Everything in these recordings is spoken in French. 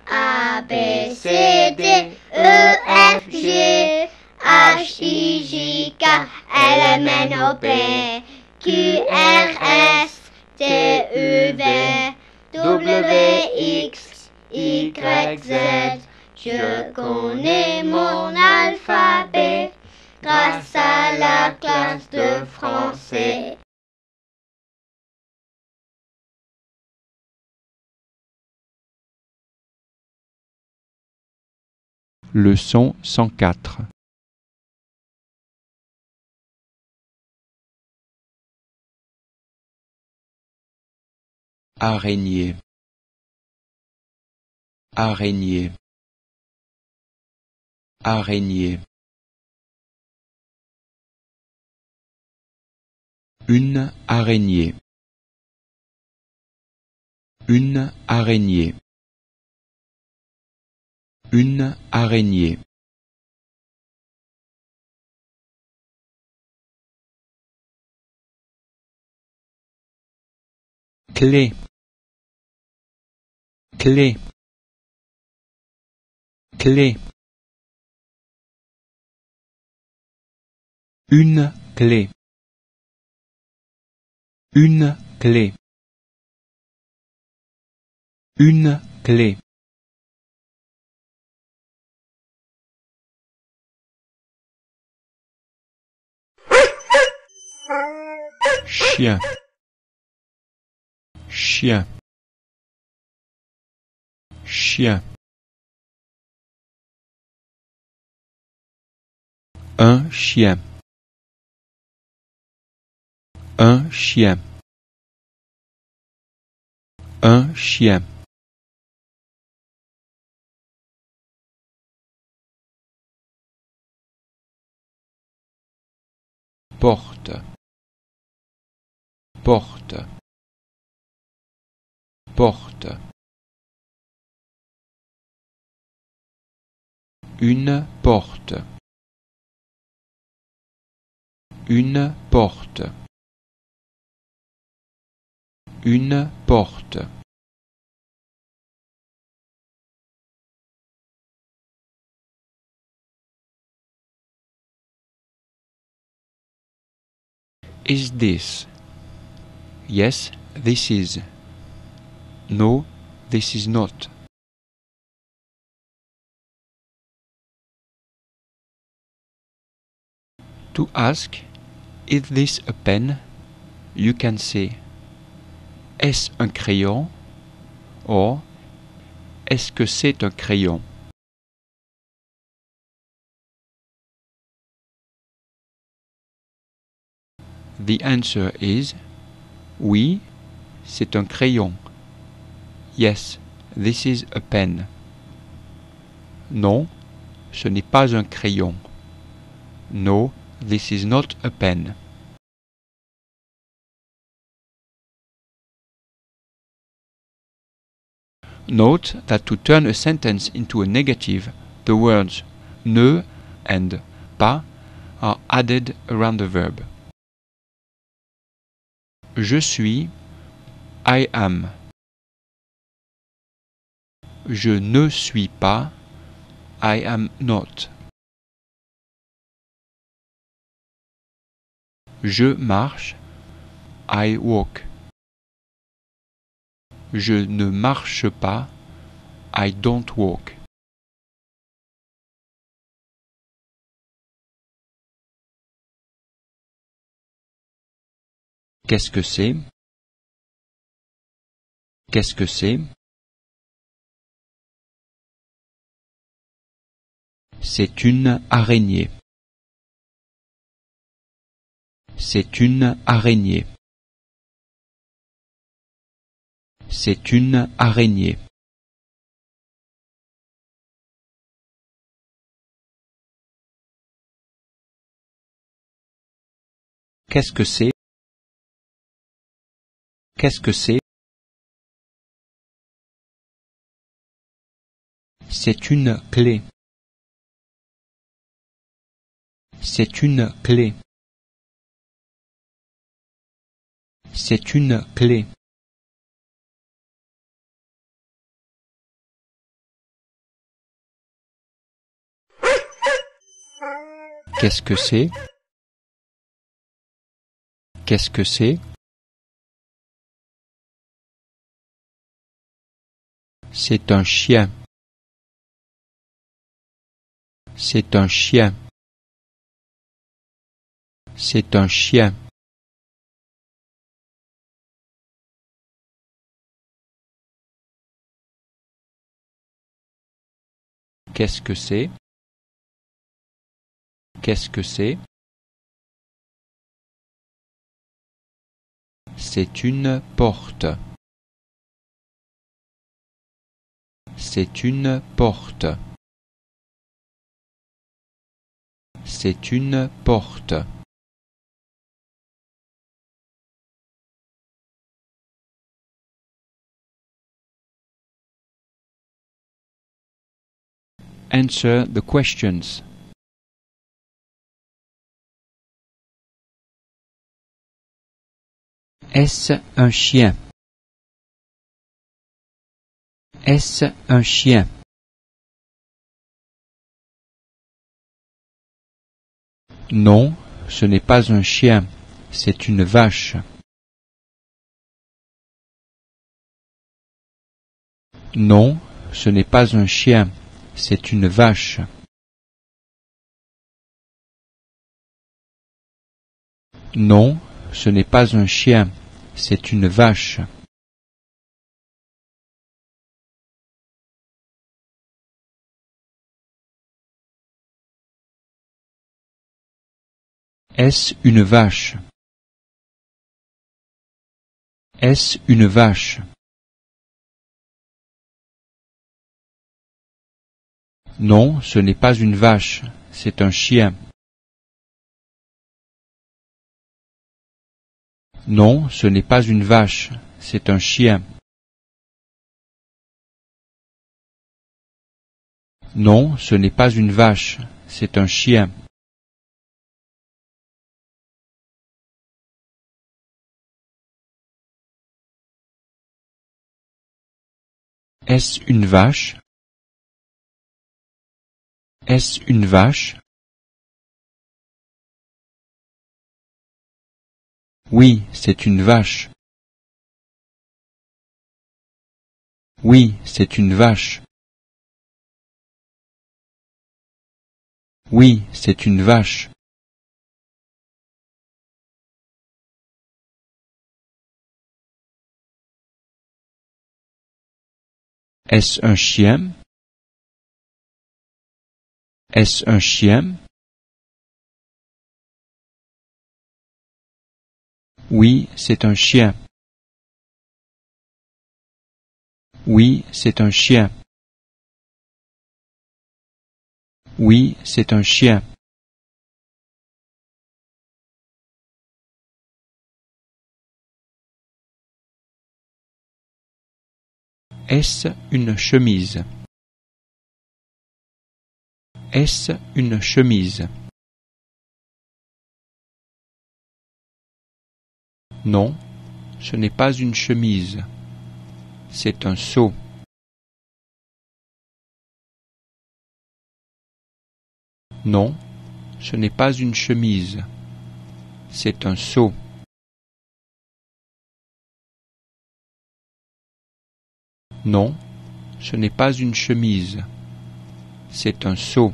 A, B, C, D, E, F, G, H, I, J, K, L, M, N, O, P, Q, R, S, T, U, V, W, X, Y, Z. Je connais mon alphabet grâce à la classe de français. Leçon 104. Araignée. Araignée. Araignée. Une araignée. Une araignée. Une araignée. Clé. Clé. Clé. Une clé. Une clé. Une clé. Chien. Chien. Chien. Un chien. Un chien. Un chien. Porte. Porte. Porte. Une porte. Une porte. Une porte. Is this? Yes, this is. No, this is not. To ask, is this a pen? You can say, est-ce un crayon? Or, est-ce que c'est un crayon? The answer is, oui, c'est un crayon. Yes, this is a pen. Non, ce n'est pas un crayon. No, this is not a pen. Note that to turn a sentence into a negative, the words ne and pas are added around the verb. Je suis, I am. Je ne suis pas, I am not. Je marche, I walk. Je ne marche pas, I don't walk. Qu'est-ce que c'est? Qu'est-ce que c'est? C'est une araignée. C'est une araignée. C'est une araignée. Qu'est-ce que c'est? Qu'est-ce que c'est? C'est une clé. C'est une clé. C'est une clé. Qu'est-ce que c'est? Qu'est-ce que c'est? C'est un chien. C'est un chien. C'est un chien. Qu'est-ce que c'est? Qu'est-ce que c'est? C'est une porte. C'est une porte. C'est une porte. Answer the questions. Est-ce un chien? Est-ce un chien? Non, ce n'est pas un chien, c'est une vache. Non, ce n'est pas un chien, c'est une vache. Non, ce n'est pas un chien, c'est une vache. Est-ce une vache? Est-ce une vache? Non, ce n'est pas une vache, c'est un chien. Non, ce n'est pas une vache, c'est un chien. Non, ce n'est pas une vache, c'est un chien. Est-ce une vache? Est-ce une vache? Oui, c'est une vache. Oui, c'est une vache. Oui, c'est une vache. Est-ce un chien? Est-ce un chien? Oui, c'est un chien. Oui, c'est un chien. Oui, c'est un chien. Est-ce une chemise? Est-ce une chemise? Non, ce n'est pas une chemise. C'est un seau. Non, ce n'est pas une chemise. C'est un seau. Non, ce n'est pas une chemise. C'est un seau.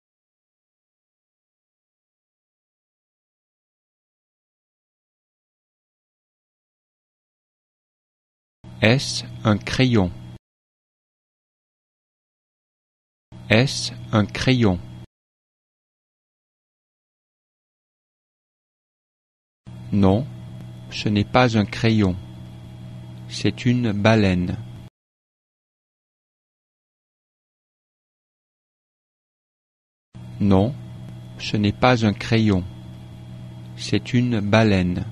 Est-ce un crayon? Est-ce un crayon? Non, ce n'est pas un crayon. C'est une baleine. Non, ce n'est pas un crayon. C'est une baleine.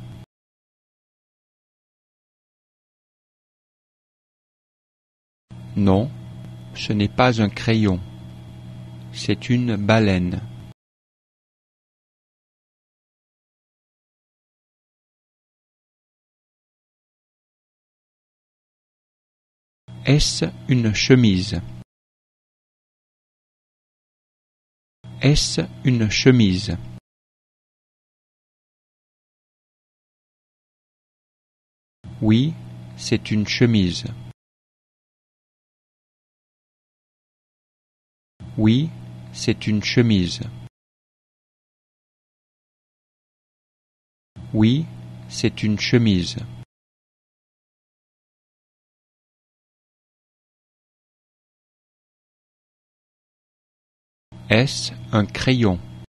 Non, ce n'est pas un crayon. C'est une baleine. Est-ce une chemise? Est-ce une chemise? Oui, c'est une chemise. Oui, c'est une chemise. Oui, c'est une chemise. Est-ce un crayon?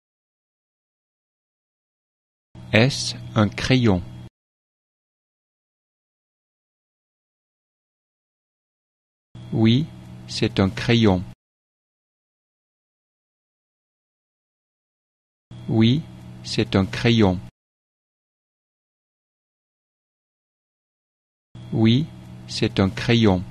Est-ce un crayon? Oui, c'est un crayon. Oui, c'est un crayon. Oui, c'est un crayon.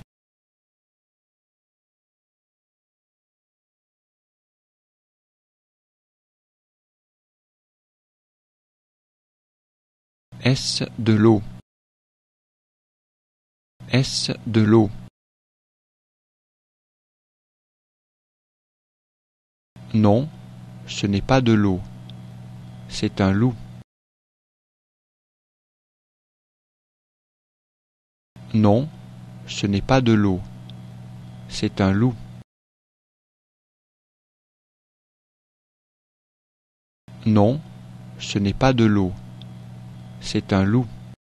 Est-ce de l'eau? Est-ce de l'eau? Non, ce n'est pas de l'eau. C'est un loup. Non, ce n'est pas de l'eau. C'est un loup. Non, ce n'est pas de l'eau. C'est un loup.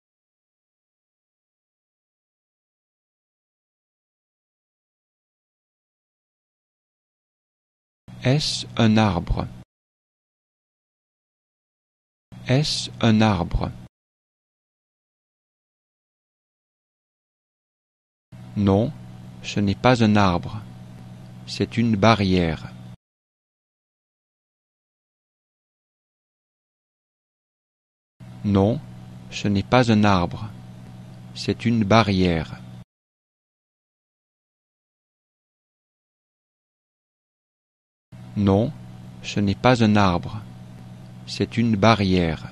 Est-ce un arbre? Est-ce un arbre? Non, ce n'est pas un arbre. C'est une barrière. Non, ce n'est pas un arbre. C'est une barrière. Non, ce n'est pas un arbre. C'est une barrière.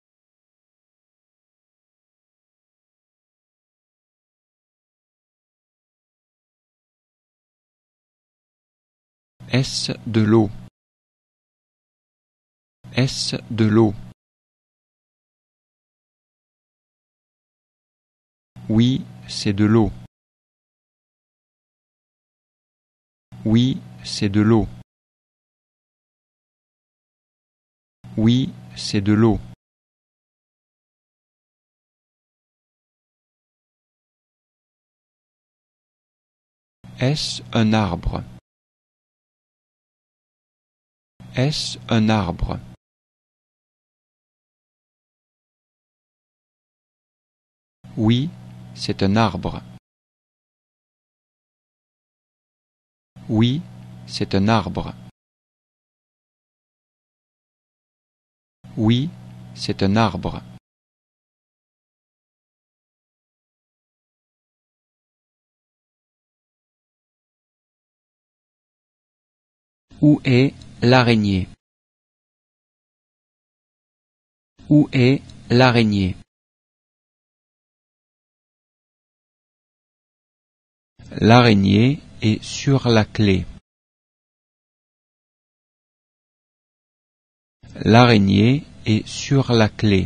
Est-ce de l'eau? Est-ce de l'eau? Oui, c'est de l'eau. Oui, c'est de l'eau. Oui, c'est de l'eau. Est-ce un arbre? Est-ce un arbre? Oui, c'est un arbre. Oui, c'est un arbre. Oui, c'est un arbre. Où est l'araignée? Où est l'araignée? L'araignée est sur la clé. L'araignée est sur la clé.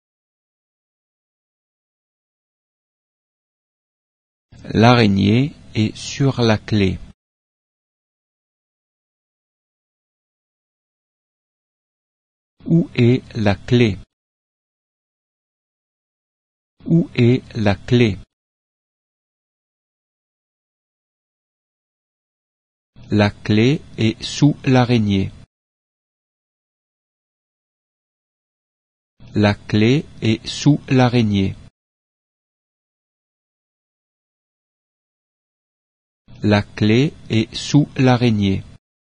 L'araignée est sur la clé. Où est la clé? Où est la clé? La clé est sous l'araignée. La clé est sous l'araignée. La clé est sous l'araignée.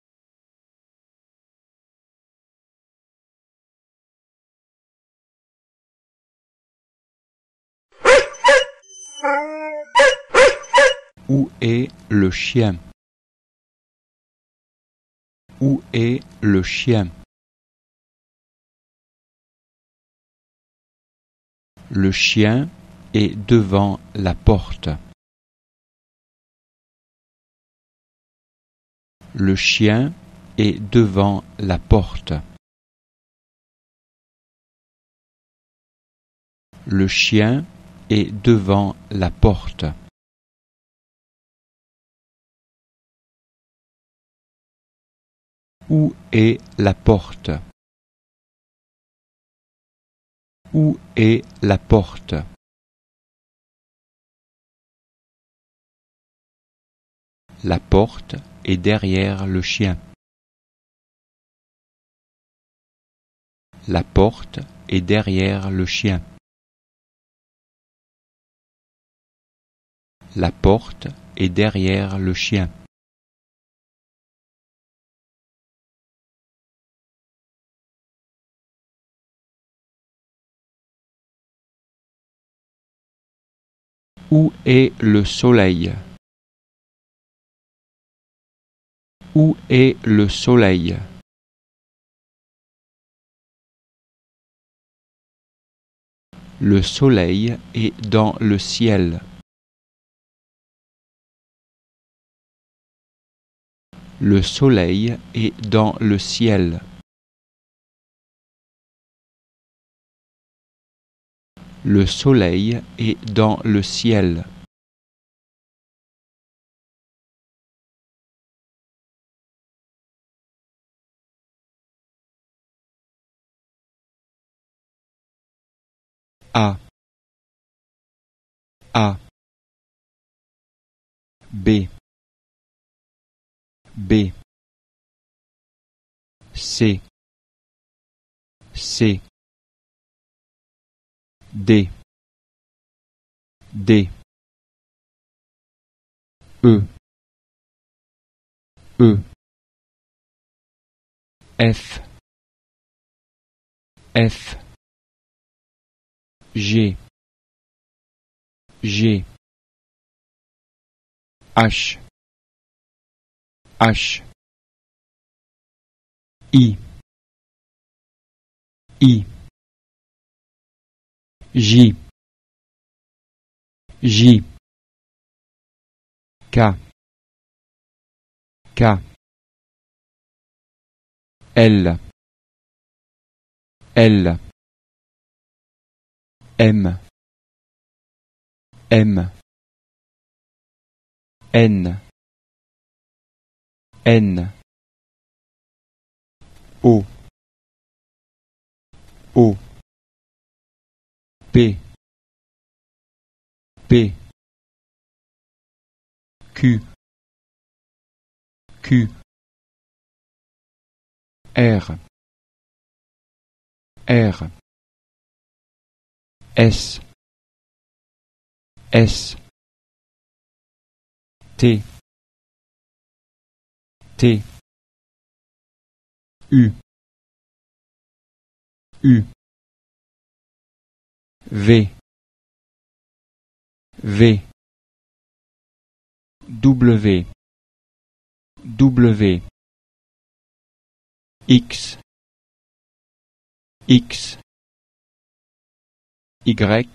Où est le chien? Où est le chien? Le chien est devant la porte. Le chien est devant la porte. Le chien est devant la porte. Où est la porte? Où est la porte? La porte est derrière le chien. La porte est derrière le chien. La porte est derrière le chien. Où est le soleil? Où est le soleil? Le soleil est dans le ciel. Le soleil est dans le ciel. Le soleil est dans le ciel. A. A. B. B. C. C. D. D. E. E. F. F. G. G. H. H. I. I. J. J. K. K. L. L. M. M. N. N. O. O. P. P. Q. Q. R. R. S. S. T. T. U. U. V. V. W. W. X. X. Y.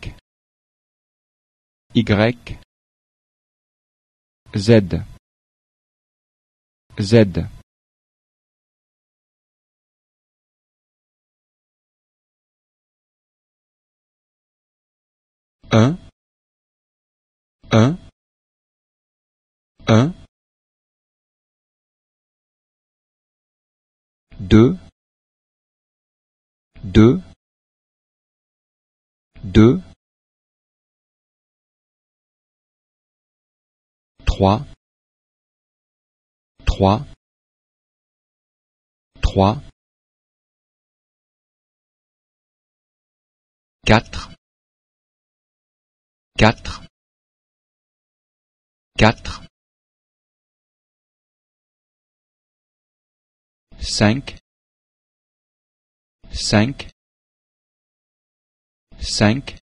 Y. Z. Z. Un. Un. Un. Deux. Deux. Deux. Trois. Trois. Trois. Quatre. Quatre. Quatre. Cinq. Cinq. Cinq.